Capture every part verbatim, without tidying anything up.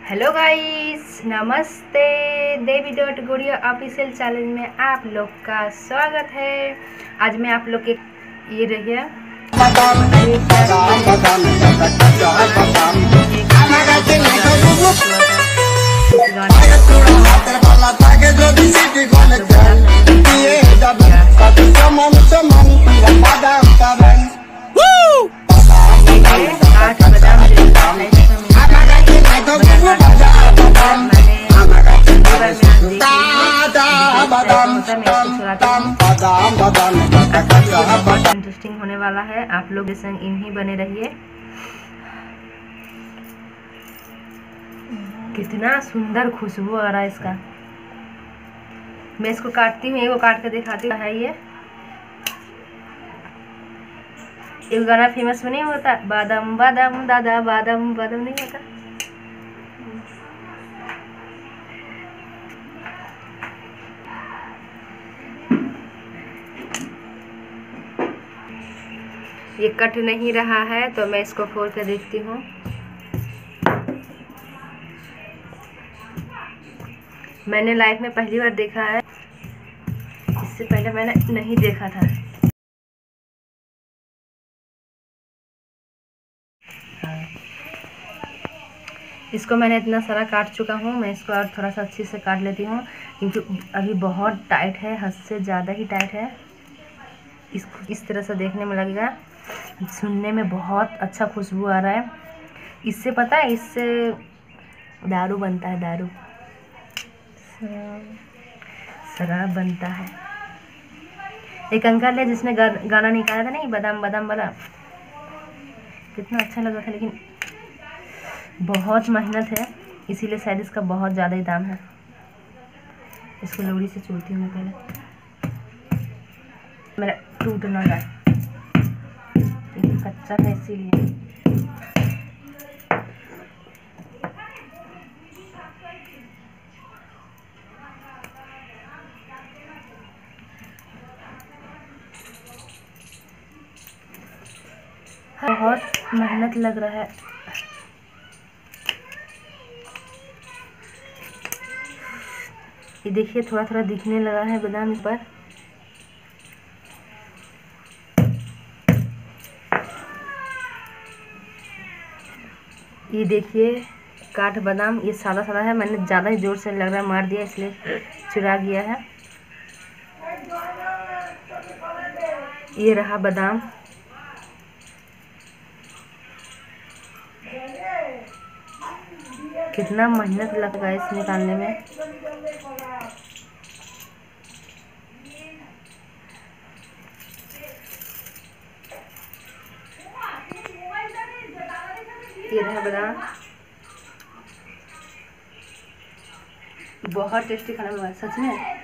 Hello guys, नमस्ते। Devi dot Gudiya official channel में आप लोग का स्वागत है। आज मैं आप लोग के ये रहिए इंटरेस्टिंग होने वाला है। आप लोग के संग इन ही बने रहिए। कितना सुंदर खुशबू आ रहा है इसका। मैं इसको काटती हूँ, एगो काट के दिखाती हूँ। है ये एक गाना फेमस में नहीं होता, बादाम बादाम दादा बादाम बादाम, नहीं होता? ये कट नहीं रहा है तो मैं इसको फोड़ कर देखती हूँ। मैंने लाइफ में पहली बार देखा है, इससे पहले मैंने नहीं देखा था। इसको मैंने इतना सारा काट चुका हूँ। मैं इसको और थोड़ा सा अच्छे से काट लेती हूँ, क्योंकि अभी बहुत टाइट है, हद से ज़्यादा ही टाइट है। इसको इस तरह से देखने में लगेगा, सुनने में बहुत अच्छा खुशबू आ रहा है। इससे पता है, इससे दारू बनता है, दारू शराब बनता है। एक अंकल है जिसने गा, गाना निकाला था नहीं, बादाम बादाम वाला, कितना अच्छा लगा था। लेकिन बहुत मेहनत है, इसीलिए शायद इसका बहुत ज़्यादा ही दाम है। इसको लकड़ी से चूरती हूँ मैं पहले, मेरा टूट ना जाए, लेकिन कच्चा था इसीलिए। बहुत मेहनत लग रहा है। ये देखिए, थोड़ा थोड़ा दिखने लगा है बादाम इस पर। ये देखिए काठ बादाम, ये सादा सादा है। मैंने ज़्यादा ही जोर से लग रहा है मार दिया, इसलिए चुरा गया है। ये रहा बादाम। कितना मेहनत लगा इस निकालने में। ये रहा बादाम, बहुत टेस्टी खाना बना सच में।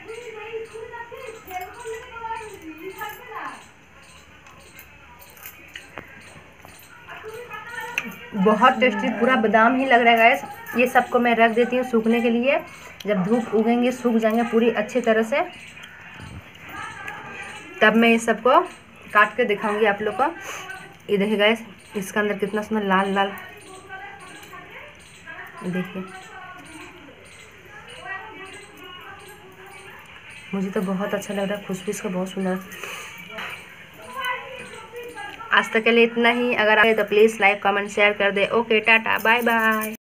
बहुत टेस्टी पूरा बादाम ही लग रहा है गाइस। ये सबको मैं रख देती हूँ सूखने के लिए। जब धूप उगेंगे, सूख जाएंगे पूरी अच्छी तरह से, तब मैं इस सबको काट के दिखाऊंगी आप लोग को। ये देखिए गाइस, इसका अंदर कितना सुंदर लाल लाल, देखिए। मुझे तो बहुत अच्छा लग रहा है, खुशबू इसका बहुत सुंदर। आज तक के लिए इतना ही। अगर आए तो प्लीज़ लाइक कमेंट शेयर कर दे। Okay, tata bye bye.